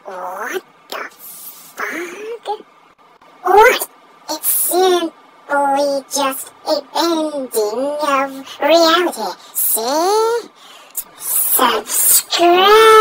What the fuck? What? It's simply just a bending of reality. See? Subscribe!